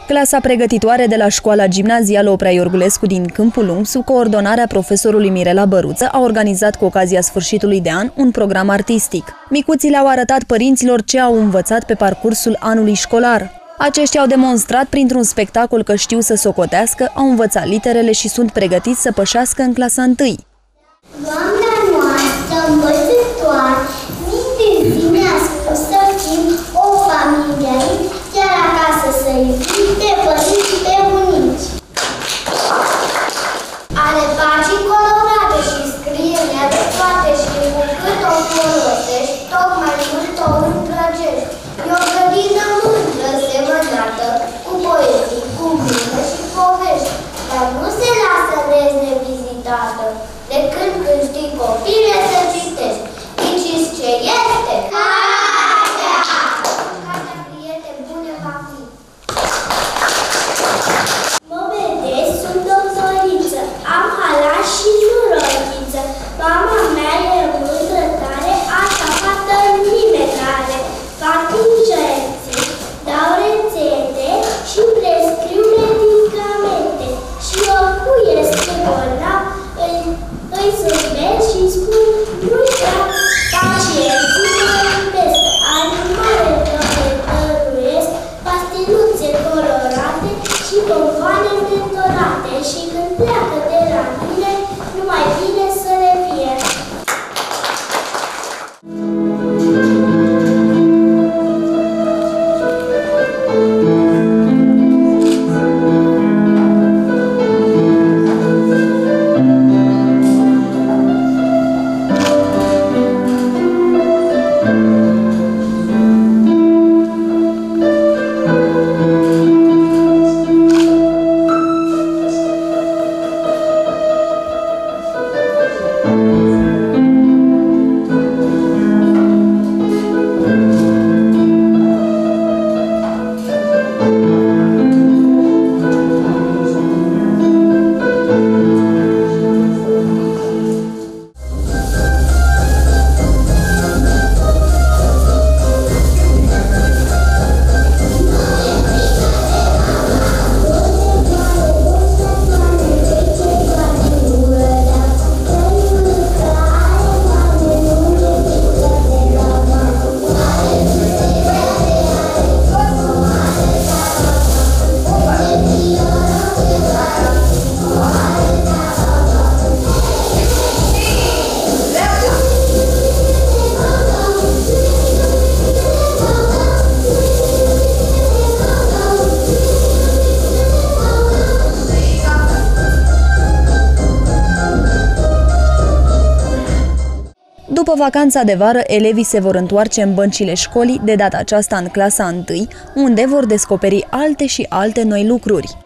Clasa pregătitoare de la școala gimnazială Oprea Iorgulescu din Câmpul Lung, sub coordonarea profesorului Mirela Băruță, a organizat cu ocazia sfârșitului de an un program artistic. Micuții le-au arătat părinților ce au învățat pe parcursul anului școlar. Aceștia au demonstrat printr-un spectacol că știu să socotească, au învățat literele și sunt pregătiți să pășească în clasa 1. Doamna noastră învățătoare, zi de zi ne-a spus să fim o familie, chiar acasă să iubim pe părinți și pe bunici. Are pagini colorate și scrie în ea de toate și cu cât o folosești, tot mai mult o îndrăgești. E o grădină mândră, semănată, cu poezii, cu glume și povești, dar nu se lasă des nevizitată. De când știi copile să citești, ghiciți ce este? Cartea! Cartea, prieteni bune, va fi. Mă vedeți, sunt doctoriță, am halat și jurochiță. Mama mea e mândră tare, așa fată nimeni n-are. Fac injecții, dau rețete și prescriu medicamente. Și oricui este bolnav, îi zâmbesc și spun, nu știu, pacienții mă iubesc, animale le dăruiesc, pastiluțe colorate și bomboane mentorate și când pleacă de la mine, numai bine să le fie. După vacanța de vară, elevii se vor întoarce în băncile școlii, de data aceasta în clasa 1, unde vor descoperi alte și alte noi lucruri.